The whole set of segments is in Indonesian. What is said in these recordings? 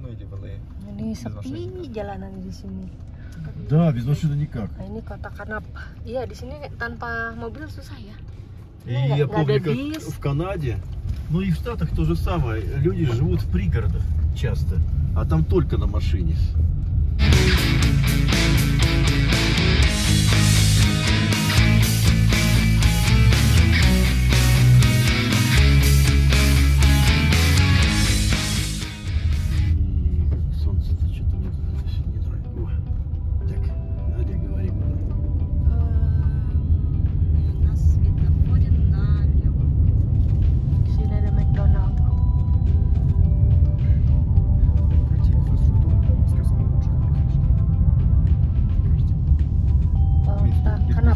Ini sepi jalanan di sini. Да, без машины никак. Nah, ini kota Kanap. Iya, di sini tanpa mobil susah ya. И Ну, я над помню, как bis. в Канаде, ну и в Штатах то же самое. Люди живут в пригородах часто, а там только на машине. Солнце-то что-то мне не нравится. Так, Надя, говори, куда? На светофоре налево. Sini ada McDonald. Kota Kanap.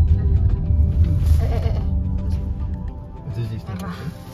Это здесь Ага. наверное, да?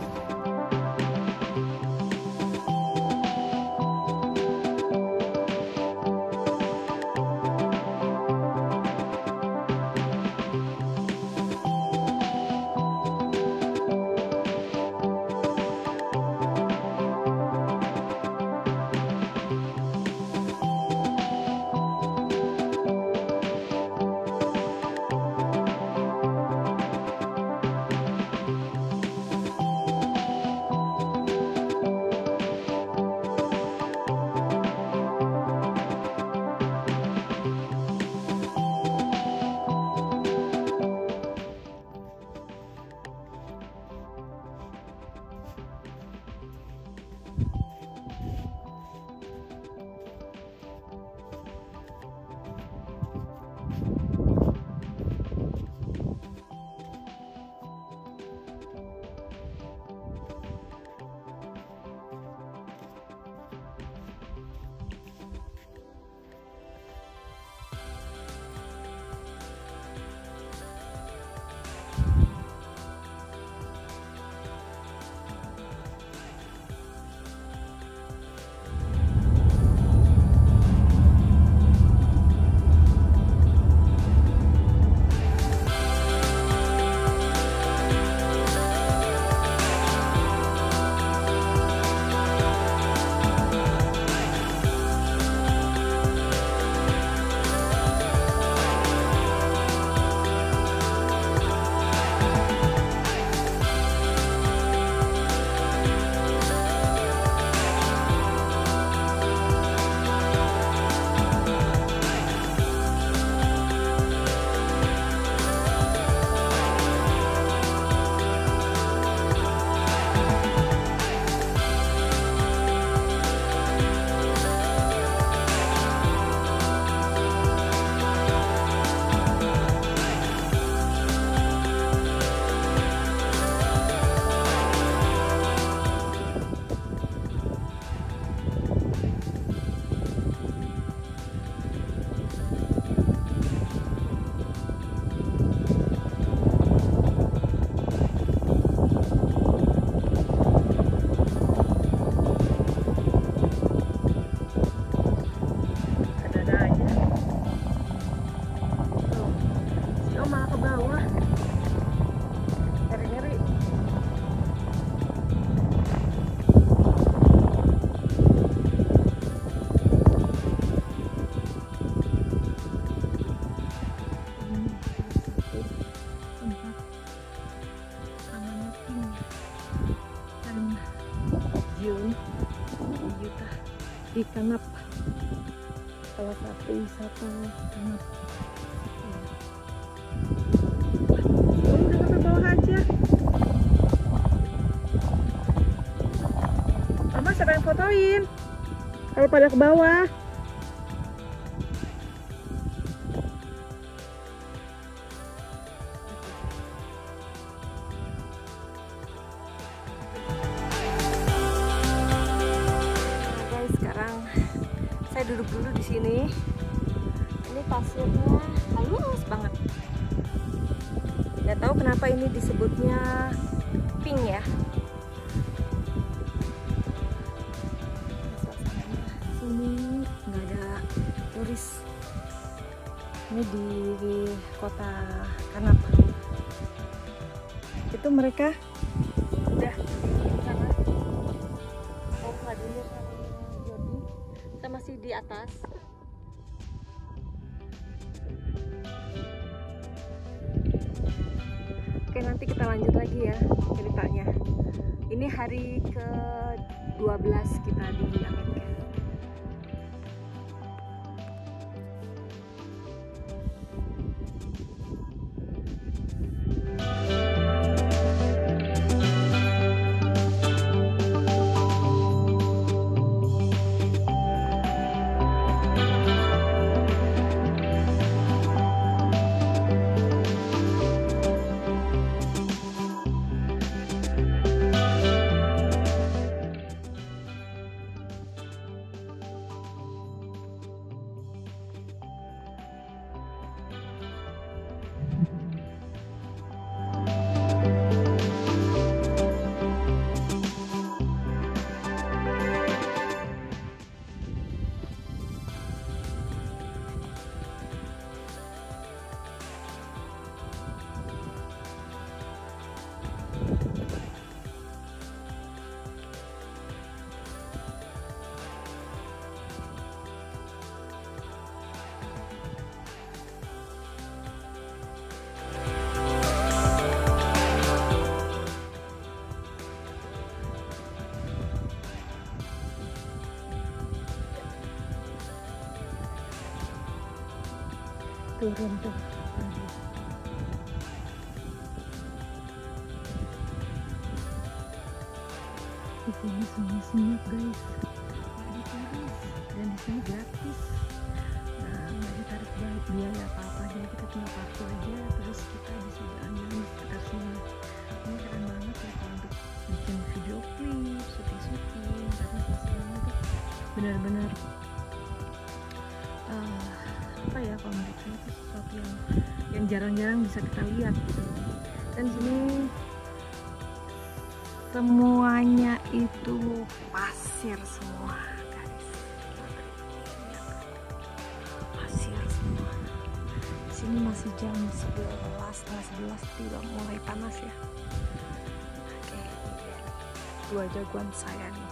di Kanap, salah satu wisata Kanap. Udah sampai bawah aja. Mama siapa yang fotoin? Kalau pada ke bawah. Saya duduk dulu di sini. Ini pasirnya halus banget. Nggak tahu kenapa ini disebutnya pink ya. Suasananya sini nggak ada turis. Ini di kota Kanap. Itu mereka udah di sana. Oh, Vladimir sama atas. Oke, nanti kita lanjut lagi ya ceritanya. Ini hari ke-12 kita di Amerika. Turun tuh. Di sini senyap guys, nggak dituris dan di sini gratis. Nah, nggak ditarik biaya apa-apa, jadi kita tinggal parkir aja, terus kita bisa jalan-jalan di sekitar sini. Ini keren banget ya kalau untuk bikin video klip, syuting, karena suasananya tuh benar-benar apa ya, kalau menurut saya itu sesuatu yang jarang-jarang bisa kita lihat gitu. Dan sini semuanya itu pasir semua guys, pasir semua. Di sini masih jam 11 tidak mulai panas ya. Oke, ini dia nih, 2 jagoan saya nih.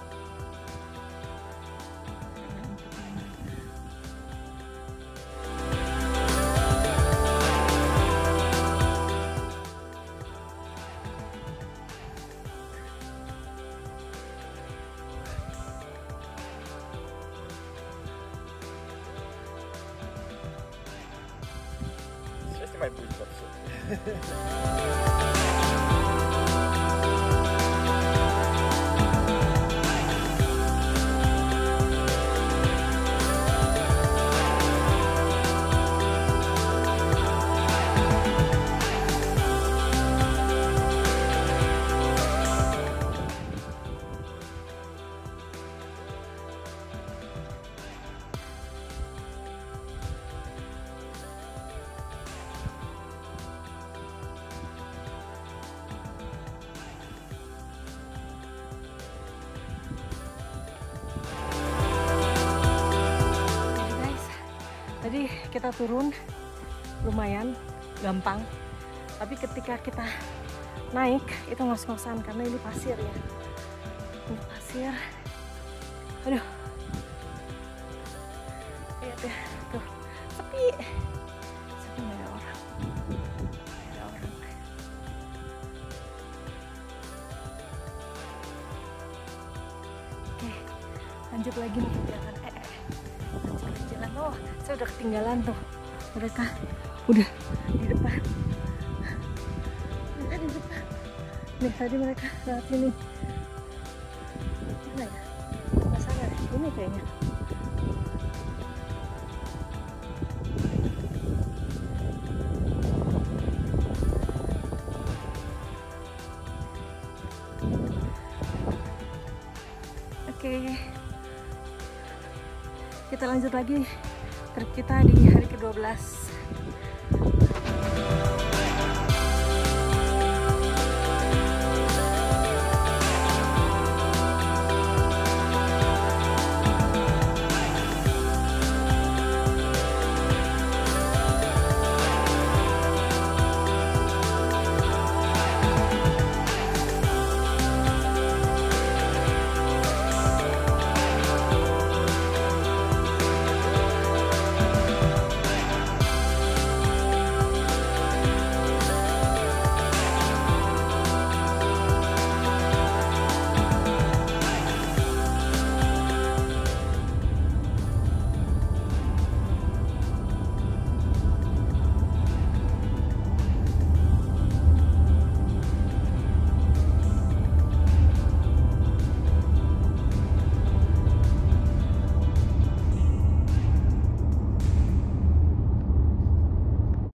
Снимай будет вообще. Tadi kita turun lumayan gampang, tapi ketika kita naik itu ngos-ngosan karena ini pasir ya. Ini pasir. Aduh. Lihat ya, tuh. Sepi. Sepi, nggak ada orang. Nggak ada orang. Oke, lanjut lagi nih jalan. Jalan, oh saya udah ketinggalan tuh, mereka udah di depan. Mereka di depan nih, tadi mereka lewat sini. Mana ya, nggak salah deh, ini kayaknya. Oke, kita lanjut lagi trip kita di hari ke-12.